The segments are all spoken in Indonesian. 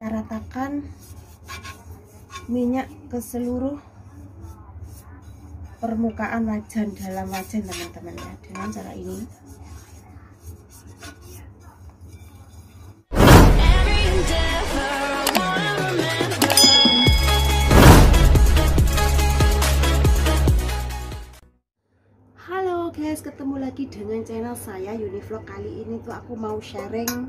ratakan minyak ke seluruh permukaan wajan, dalam wajan teman-teman ya, dengan cara ini. Halo guys, ketemu lagi dengan channel saya Univlog. Kali ini tuh aku mau sharing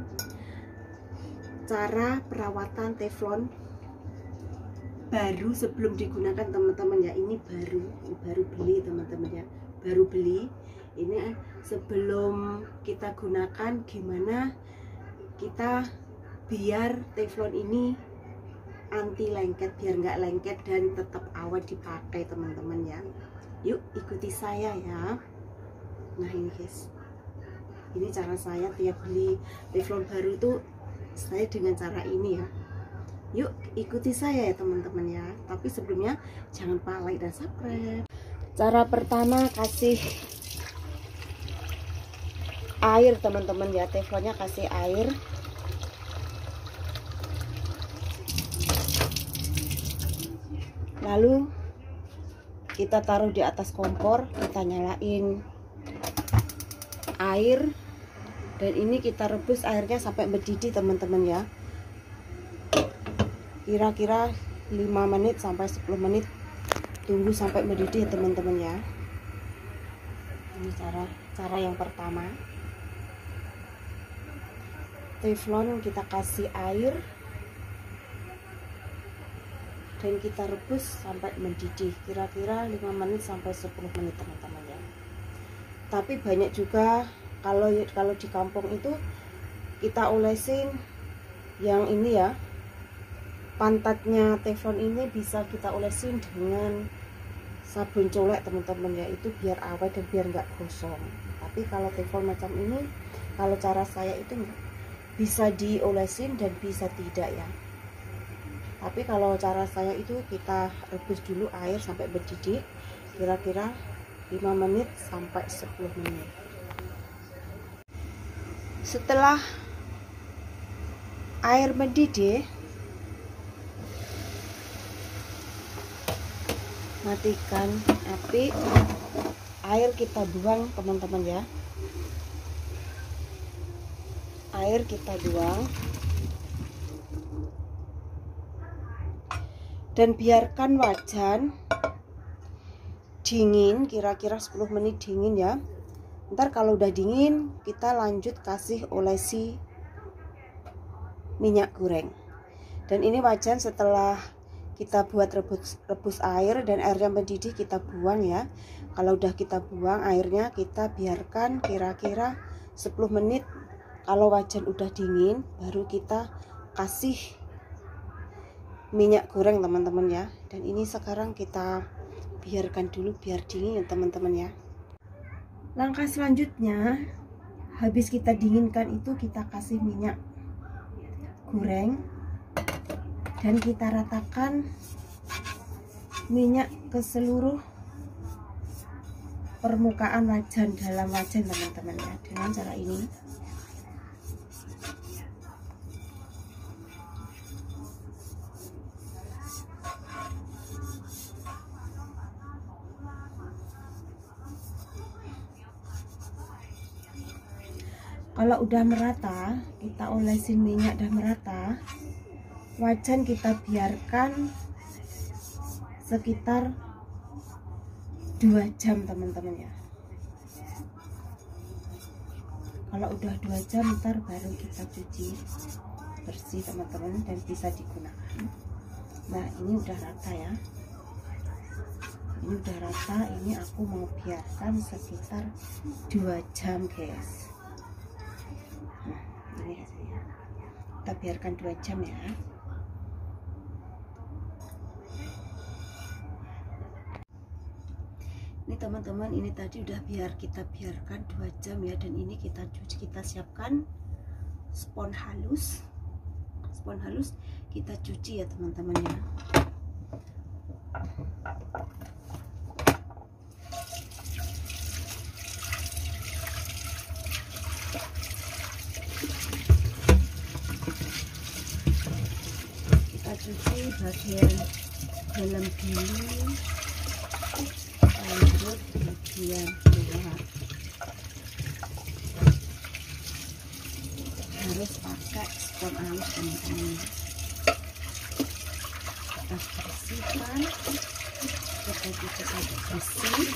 cara perawatan teflon baru sebelum digunakan teman-teman ya. Ini baru beli teman-teman ya, baru beli. Ini sebelum kita gunakan, gimana kita biar teflon ini anti lengket, biar nggak lengket dan tetap awet dipakai teman-teman ya. Yuk ikuti saya ya. Nah ini guys, ini cara saya tiap beli teflon baru itu saya dengan cara ini ya. Yuk ikuti saya ya teman-teman ya. Tapi sebelumnya jangan lupa like dan subscribe. Cara pertama, kasih air teman-teman ya. Teflonnya kasih air. Lalu kita taruh di atas kompor, kita nyalain air, dan ini kita rebus airnya sampai mendidih teman-teman ya. Kira-kira 5 menit sampai 10 menit, tunggu sampai mendidih teman-teman ya. Ini cara yang pertama. Teflon kita kasih air dan kita rebus sampai mendidih, kira-kira 5 menit sampai 10 menit teman-teman ya. Tapi banyak juga kalau di kampung itu kita olesin yang ini ya, pantatnya teflon ini bisa kita olesin dengan sabun colek teman-teman ya, itu biar awet dan biar nggak gosong. Tapi kalau teflon macam ini, kalau cara saya itu bisa diolesin dan bisa tidak ya. Tapi kalau cara saya itu kita rebus dulu air sampai mendidih, kira-kira 5 menit sampai 10 menit. Setelah air mendidih, matikan api, air kita buang teman-teman ya. Air kita buang dan biarkan wajan dingin, kira-kira 10 menit dingin ya. Ntar kalau udah dingin, kita lanjut kasih olesi minyak goreng. Dan ini wajan setelah kita buat rebus air dan airnya mendidih, kita buang ya. Kalau udah kita buang airnya, kita biarkan kira-kira 10 menit. Kalau wajan udah dingin, baru kita kasih minyak goreng teman-teman ya. Dan ini sekarang kita biarkan dulu biar dingin ya teman-teman ya. Langkah selanjutnya, habis kita dinginkan itu, kita kasih minyak goreng dan kita ratakan minyak ke seluruh permukaan wajan, dalam wajan teman-teman ya, dengan cara ini. Kalau udah merata, kita olesin minyak udah merata, wajan kita biarkan sekitar 2 jam teman-teman ya. Kalau udah 2 jam, ntar baru kita cuci bersih teman-teman dan bisa digunakan. Nah ini udah rata ya, ini udah rata. Ini aku mau biarkan sekitar 2 jam guys. Nah ini hasilnya, kita biarkan 2 jam ya. Ini teman-teman, ini tadi udah kita biarkan 2 jam ya. Dan ini kita cuci, kita siapkan spons halus kita cuci ya teman-teman ya. cuci bagian dalam dulu, lanjut bagian luar. Harus pakai spons halus teman-teman. Kita bersihkan supaya kita sampai bersih.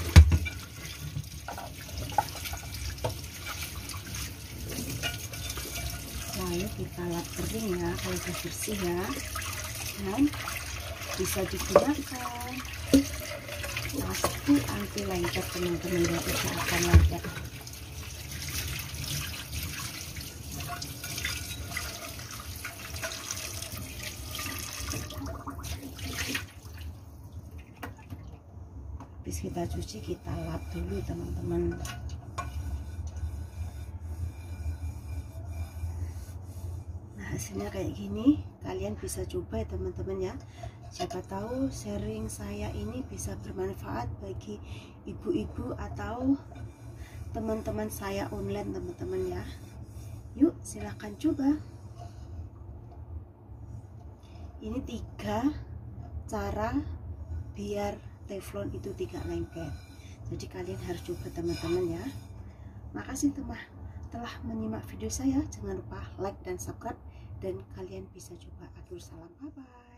Lalu kita lap kering ya kalau sudah bersih ya, dan bisa digunakan. Pasti anti lengket teman-teman, ya tidak akan lengket. Habis kita cuci, kita lap dulu teman-teman. Nah, hasilnya kayak gini, kalian bisa coba ya teman-teman ya. Siapa tahu sharing saya ini bisa bermanfaat bagi ibu-ibu atau teman-teman saya online teman-teman ya. Yuk silahkan coba. Ini 3 cara biar teflon itu tidak lengket. Jadi kalian harus coba teman-teman ya. Makasih telah menyimak video saya. Jangan lupa like dan subscribe, dan kalian bisa coba. Atur salam, bye bye.